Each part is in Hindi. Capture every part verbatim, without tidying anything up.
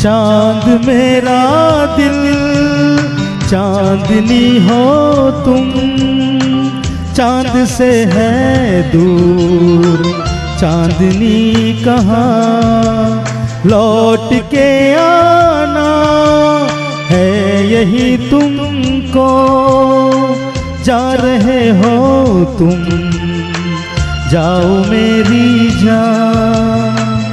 चांद मेरा दिल चांदनी हो तुम, चांद से है दूर चांदनी कहाँ। लौट के आना है यही तुमको, जा रहे हो तुम जाओ मेरी जान।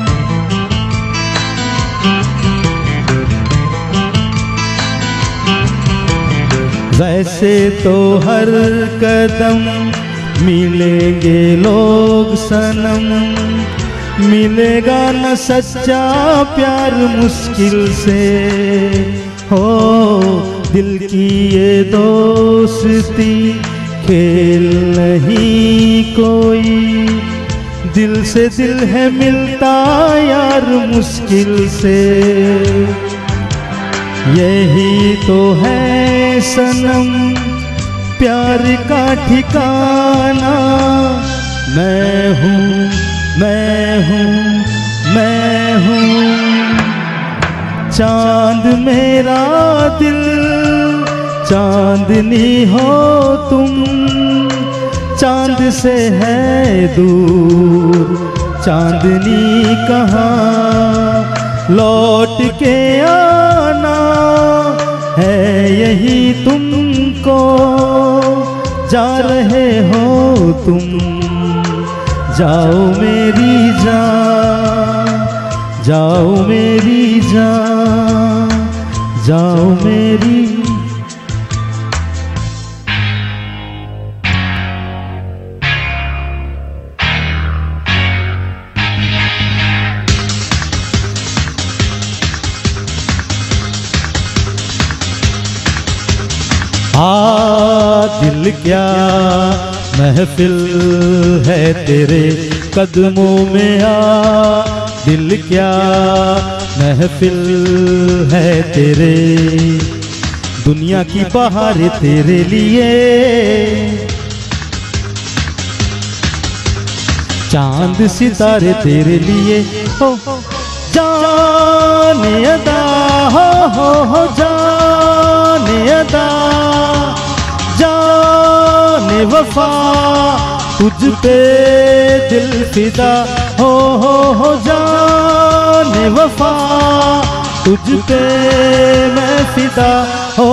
वैसे तो हर कदम मिलेंगे लोग सनम, मिलेगा न सच्चा प्यार मुश्किल से हो। दिल की ये दोस्ती खेल नहीं कोई, दिल से दिल है मिलता यार मुश्किल से। यही तो है सनम प्यार का ठिकाना। मैं हूँ मैं हूँ मैं हूँ चांद मेरा दिल चांदनी हो तुम, चांद से है दूर चांदनी कहाँ। लौट के आना है यही तुमको, जा रहे हो तुम जाओ मेरी जान, जाओ मेरी जान, जाओ मेरी। आ दिल क्या महफिल है तेरे कदमों में, आ दिल क्या महफिल है तेरे। दुनिया की बहारें तेरे लिए, चांद सितारे तेरे लिए। हो जाने अदा हो हो हो जाने अदा, जाने वफा तुझ पे दिल फिदा हो हो हो जाने वफा तुझ पे मैं फिदा हो।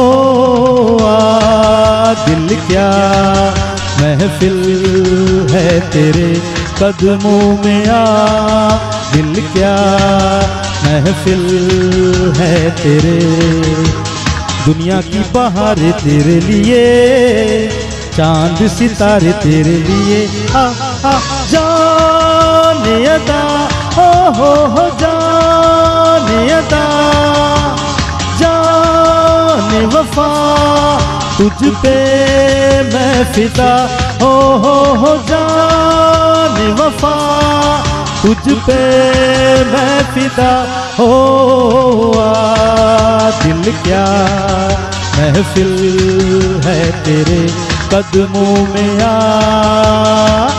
आ दिल क्या महफिल है तेरे कदमों में, आ दिल क्या महफिल है तेरे। दुनिया की बहारें तेरे लिए, चांद सितारे तेरे लिए। आ आ जाने अदा हो हो हो जाने अदा, जाने वफा तुझ पे मैं फिदा हो हो हो जाने वफा तुझ पे मैं फिदा हो। आ दिल क्या महफिल है तेरे कदमों में, आ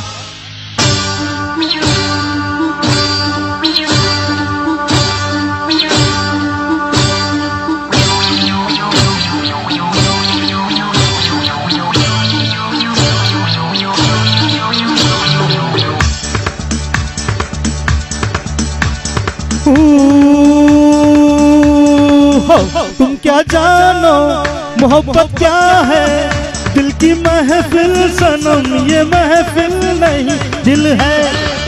तुम क्या जानो मोहब्बत क्या है, दिल की महफिल सनम ये महफिल नहीं दिल है।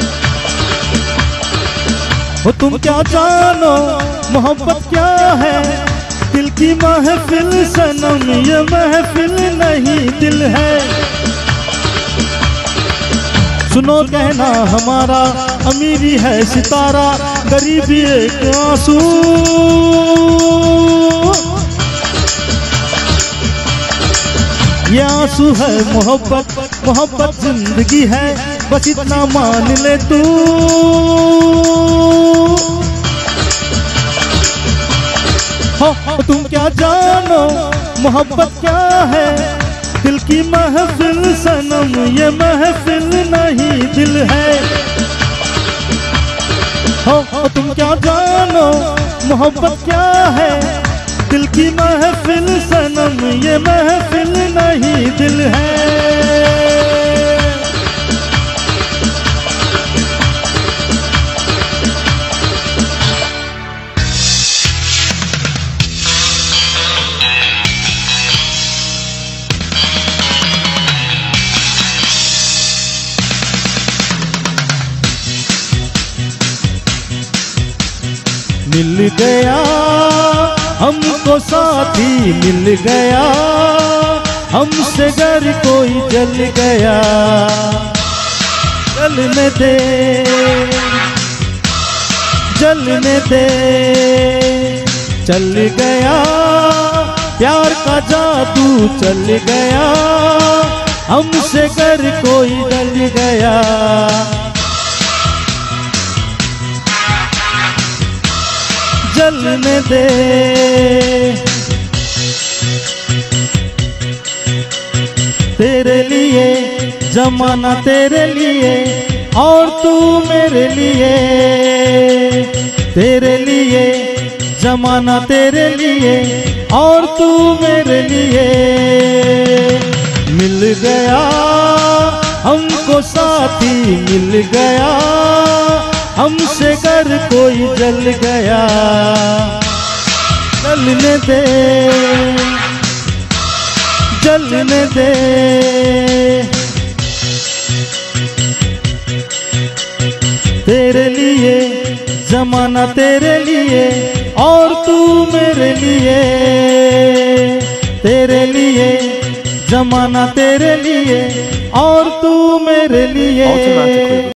वो तुम क्या जानो मोहब्बत क्या है, दिल की महफिल सनम ये महफिल नहीं दिल है। सुनो कहना हमारा अमीरी है सितारा, गरीबी एक आंसू। ये आंसू है मोहब्बत, मोहब्बत जिंदगी है, बस इतना मान ले तू। हो तुम क्या जानो मोहब्बत क्या है, दिल की महफिल सनम ये महफिल नहीं दिल है। हो तुम क्या जानो मोहब्बत क्या है दिल की महफिल सनम ये महफिल नहीं दिल है। मिल गया हमको साथी मिल गया, हमसे घर कोई जल गया। जलने दे जलने दे चल गया प्यार का जादू चल गया, हमसे घर कोई जल गया। जलने दे तेरे लिए जमाना तेरे लिए और तू मेरे लिए, तेरे लिए जमाना तेरे लिए और तू मेरे लिए। मिल गया हमको साथी मिल गया, हमसे घर कोई जल गया। जलने दे जलने दे तेरे लिए जमाना तेरे लिए और तू मेरे लिए, तेरे लिए जमाना तेरे लिए और तू मेरे लिए।